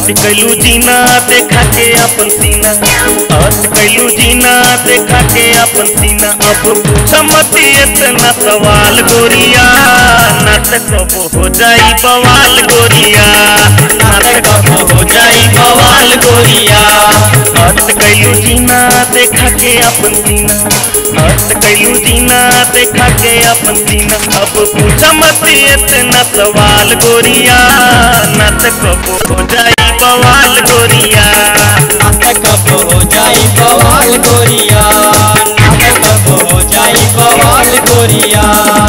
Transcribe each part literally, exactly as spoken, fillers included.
कैलू जीना देखा के अपन सीना, हट कैलू जीना देखा के अपन सीना। अब पूछमती इतना सवाल गोरिया, नाटक कब हो जाई बवाल गोरिया, नाटक कब हो जाई बवाल गोरिया। हट कैलू जीना देखा के अपन सीना, हट कैलू जीना देखा के अपन सीना। अब पूछमती इतना सवाल गोरिया, नाटक कब हो जाई बवाल गोरिया, नाटक कब हो जाई बवाल गोरिया, नाटक कब हो जाई बवाल गोरिया।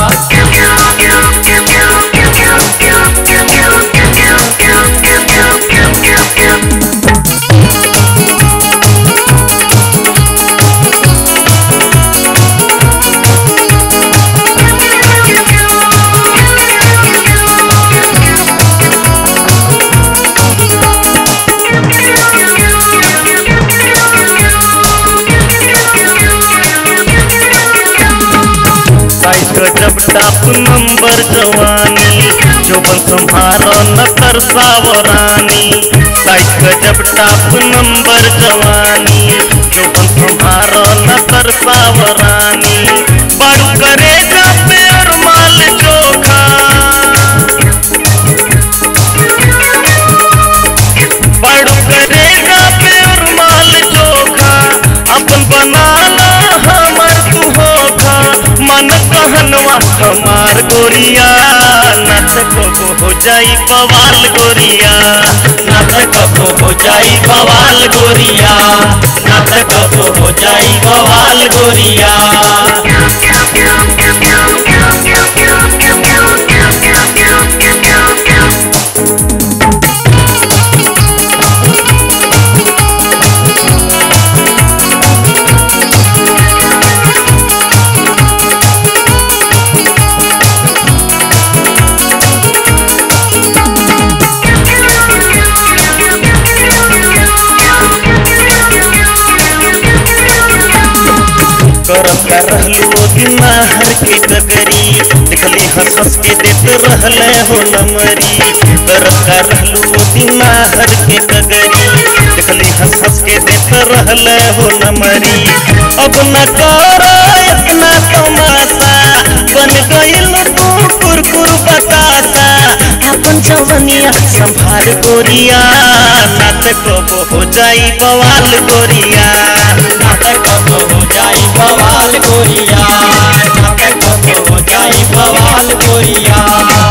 जब टाप नंबर जवानी, जोबन संभारो न तरसावरानी। साइक जब टाप नंबर जवानी, जोबन संभारो न तरसावरानी। बड़ू करेगा प्यार माल चोखा, बड़ू करेगा प्यार माल चोखा। अपन बनाना हमर तू होखा, मन कहनवा हमार गोरिया, नाटक कब हो जाई बवाल गोरिया, नाटक कब हो जाई बवाल गोरिया, नाटक कब हो जाई बवाल गोरिया। करत का रहलू दिमाहर के गगरी, देखली हंस हंस के देत रहले हो नमरी। करत का रहलू दिमाहर के गगरी, देखली हंस हंस के देत रहले हो नमरी। अब न करो इतना तमाशा, बन गइल तू कुरकुर बतासा। अपन जवनिया संभाल गोरिया, नाटक कब हो जाई बवाल गोरिया, नाटक कब हो जाई बवाल गोरिया, नाटक कब हो जाई बवाल गोरिया।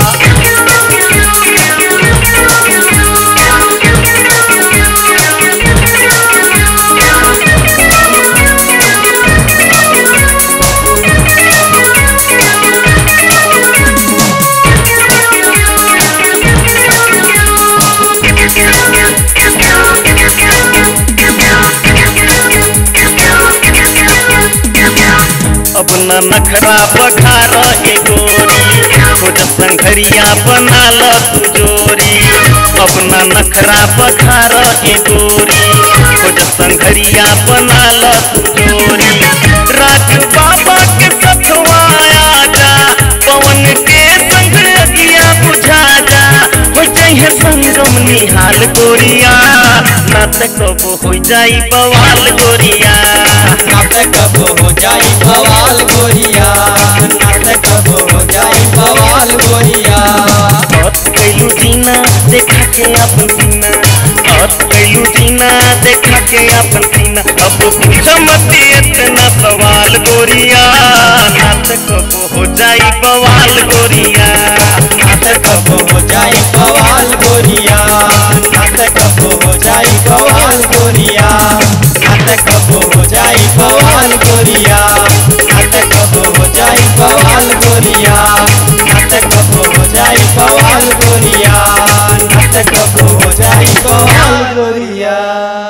अब न नखरा बखार ए गोरी, खोज संघरिया बना ल तू जोरी। अब न नखरा बखार ए गोरी, खोज संघरिया बना ल तू जोरी। राजू बाबा के सथवाया जा, पवन के संग अगिया बुझा जा। हो जाइए संगम निहाल गोरिया, नाटक कब हो जाई बवाल गोरिया, नाटक कब हो जाई बवाल गोरिया, नाटक कब हो जाई बवाल गोरिया। हट कैलू जीना देखा के अपन सीना, हट कैलू जीना देखा के अपन सीना। अब पूछमती इतना सवाल गोरिया, नाटक कब हो जाई बवाल गोरिया, नाटक कब हो जाई बवाल गोरिया, नाटक कब हो जाई बवाल गोरिया, नाटक कब हो जाई बवाल गोरिया, नाटक कब हो जाई बवाल गोरिया, नाटक कब हो जाई बवाल गोरिया, नाटक कब हो जाई बवाल गोरिया।